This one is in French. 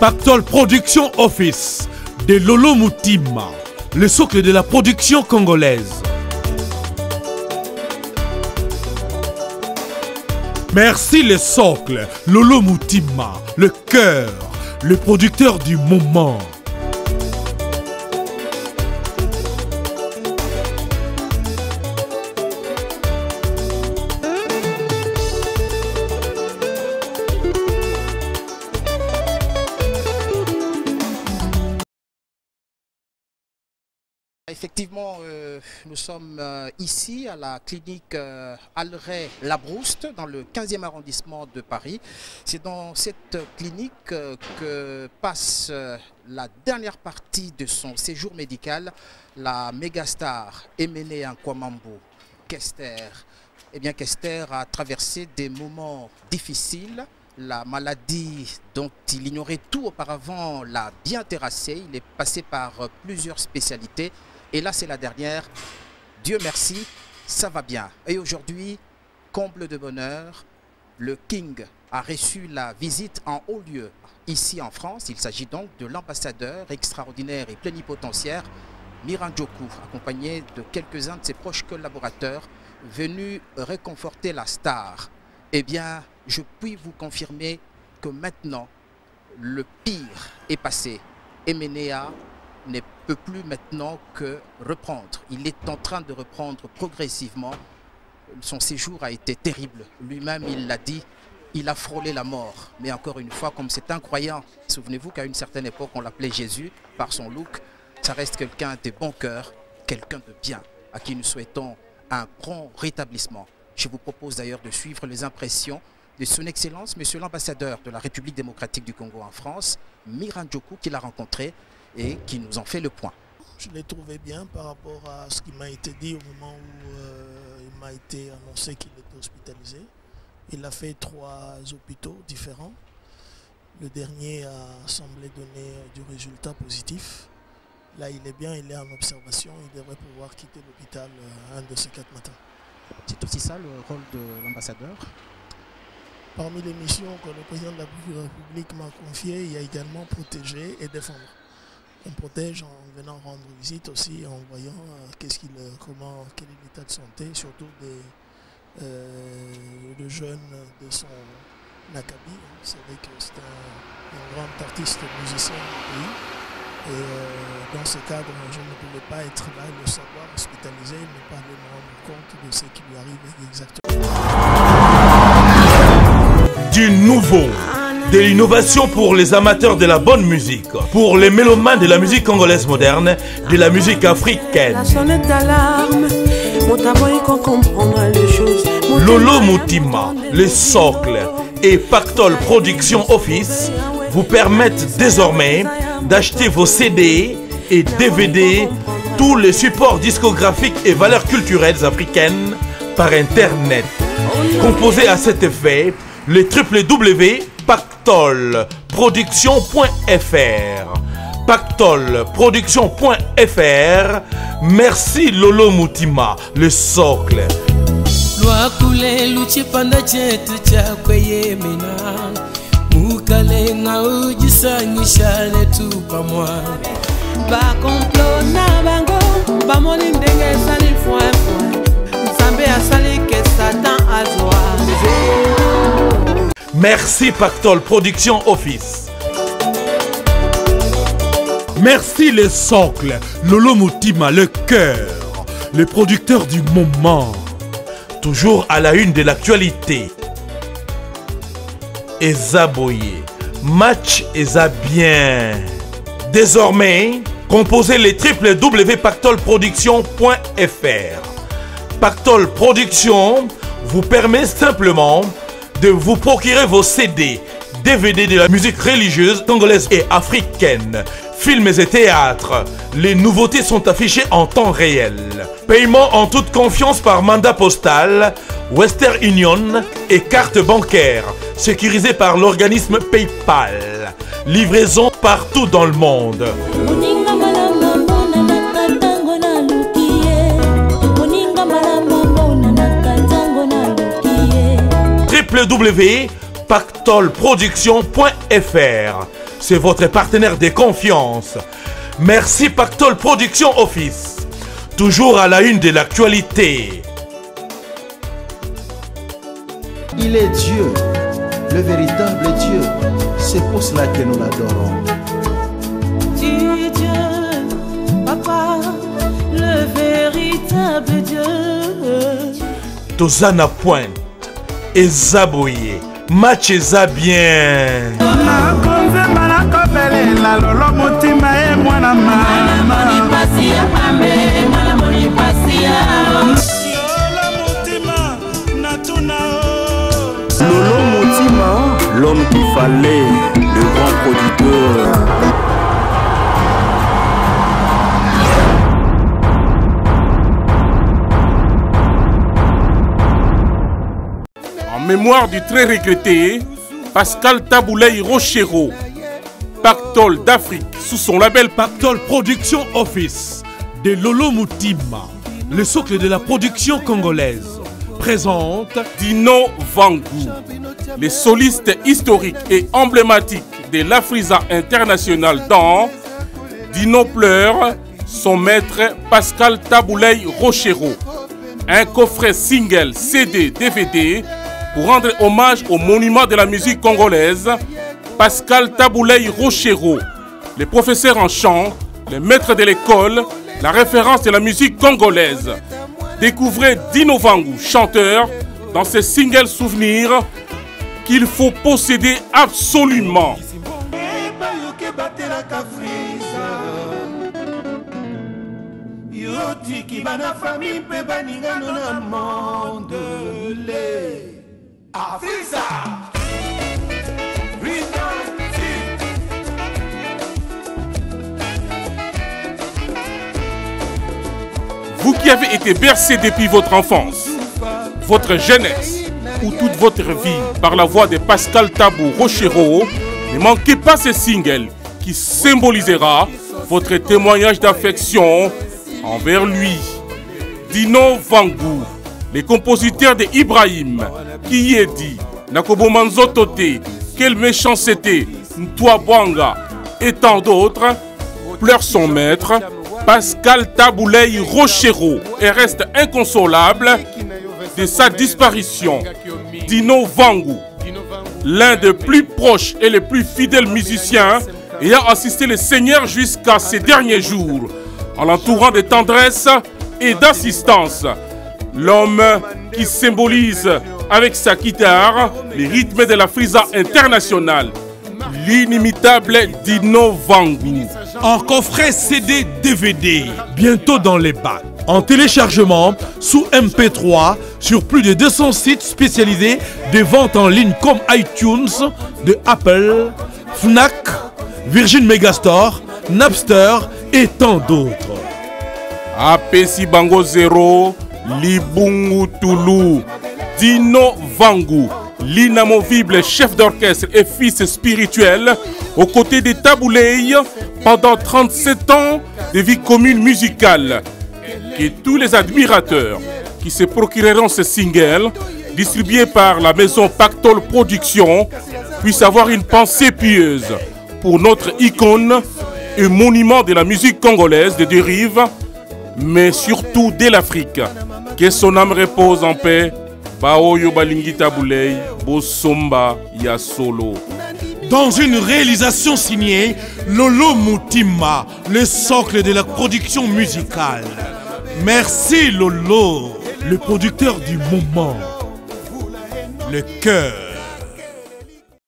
Pactol Production Office de Lolo Mutima, le socle de la production congolaise. Merci le socle, Lolo Mutima, le cœur, le producteur du moment. Effectivement, nous sommes ici à la clinique Alray-Labrouste dans le 15e arrondissement de Paris. C'est dans cette clinique que passe la dernière partie de son séjour médical la mégastar Emene Nkwamambo, Kester. Eh bien, Kester a traversé des moments difficiles. La maladie dont il ignorait tout auparavant l'a bien terrassé. Il est passé par plusieurs spécialités. Et là, c'est la dernière. Dieu merci, ça va bien. Et aujourd'hui, comble de bonheur, le King a reçu la visite en haut lieu ici en France. Il s'agit donc de l'ambassadeur extraordinaire et plénipotentiaire Miran Djokou, accompagné de quelques-uns de ses proches collaborateurs venus réconforter la star. Eh bien, je puis vous confirmer que maintenant, le pire est passé. Emenea ne peut plus maintenant que reprendre. Il est en train de reprendre progressivement. Son séjour a été terrible. Lui-même, il l'a dit, il a frôlé la mort. Mais encore une fois, comme c'est incroyant, souvenez-vous qu'à une certaine époque, on l'appelait Jésus par son look. Ça reste quelqu'un de bon cœur, quelqu'un de bien, à qui nous souhaitons un prompt rétablissement. Je vous propose d'ailleurs de suivre les impressions de son Excellence, Monsieur l'ambassadeur de la République démocratique du Congo en France, Miran Djokou, qu'il a rencontré et qui nous en fait le point. Je l'ai trouvé bien par rapport à ce qui m'a été dit au moment où il m'a été annoncé qu'il était hospitalisé. Il a fait 3 hôpitaux différents. Le dernier a semblé donner du résultat positif. Là, il est bien, il est en observation. Il devrait pouvoir quitter l'hôpital un de ces 4 matins. C'est aussi ça le rôle de l'ambassadeur? Parmi les missions que le président de la République m'a confiées, il y a également protéger et défendre. On protège en venant rendre visite aussi, en voyant quel est l'état de santé, surtout le jeune de son Nakabi. C'est vrai que c'est un grand artiste musicien du pays. Et dans ce cadre, je ne pouvais pas être là, le savoir, hospitalisé, ne pas aller me rendre compte de ce qui lui arrive exactement. Du nouveau, de l'innovation pour les amateurs de la bonne musique, pour les mélomanes de la musique congolaise moderne, de la musique africaine. Lolo Mutima, le socle et Pactol Production Office vous permettent désormais d'acheter vos CD et DVD, tous les supports discographiques et valeurs culturelles africaines par Internet. Composez à cet effet le www.pactolproduction.fr. Pactolproduction.fr. Merci Lolo Mutima, le socle. Merci Pactol Production Office. Merci les socles, Lolo Mutima, le cœur, le producteur du moment. Toujours à la une de l'actualité. Eza Boye, match Eza bien. Désormais, composez les www.pactolproduction.fr. Pactol Production vous permet simplement de vous procurer vos CD, DVD de la musique religieuse congolaise et africaine, films et théâtres. Les nouveautés sont affichées en temps réel. Paiement en toute confiance par mandat postal, Western Union et carte bancaire, sécurisée par l'organisme PayPal. Livraison partout dans le monde. www.pactolproduction.fr. c'est votre partenaire de confiance. Merci Pactol Production Office, toujours à la une de l'actualité. Il est Dieu, le véritable Dieu. C'est pour cela que nous l'adorons. Dieu, Papa, le véritable Dieu. Tozana Pointe, Ezaboye, match eza bien. Lolo Motima, l'homme qu'il fallait, le grand producteur. En mémoire du très regretté Pascal Tabouley Rochero, Pactol d'Afrique, sous son label Pactol Production Office de Lolo Mutima, le socle de la production congolaise, présente Dino Vangou, les solistes historiques et emblématiques de l'Afriza International dans Dino pleure son maître Pascal Tabouley Rochero, un coffret single CD DVD pour rendre hommage au monument de la musique congolaise, Pascal Tabouley Rochero, les professeurs en chant, les maîtres de l'école, la référence de la musique congolaise. Découvrez Dino Vangou, chanteur, dans ses singles souvenirs qu'il faut posséder absolument. Vous qui avez été bercé depuis votre enfance, votre jeunesse ou toute votre vie par la voix de Pascal Tabou Rochero, ne manquez pas ce single qui symbolisera votre témoignage d'affection envers lui. Dino Vangou, les compositeurs de Ibrahim, qui y est dit, Nakobo Manzotote, quelle méchanceté, Ntwa Bwanga et tant d'autres, pleure son maître, Pascal Tabouley Rochero, et reste inconsolable de sa disparition. Dino Vangou, l'un des plus proches et les plus fidèles musiciens ayant assisté le Seigneur jusqu'à ses derniers jours, en l'entourant de tendresse et d'assistance. L'homme qui symbolise avec sa guitare les rythmes de la Friza internationale, l'inimitable Dino Vangou. En coffret CD DVD, bientôt dans les bacs. En téléchargement sous MP3 sur plus de 200 sites spécialisés de vente en ligne comme iTunes, de Apple, Fnac, Virgin Megastore, Napster et tant d'autres. Apesi Bango Zero, Libungu Toulou, Dino Vangou, l'inamovible chef d'orchestre et fils spirituel, aux côtés de Tabouley pendant 37 ans de vie commune musicale. Que tous les admirateurs qui se procureront ce single, distribué par la maison Pactol Production, puissent avoir une pensée pieuse pour notre icône et monument de la musique congolaise de dérive, mais surtout de l'Afrique. Que son âme repose en paix. Baoyo Balingi Tabouley, Bosomba Yasolo. Dans une réalisation signée Lolo Mutima, le socle de la production musicale. Merci Lolo, le producteur du moment, le cœur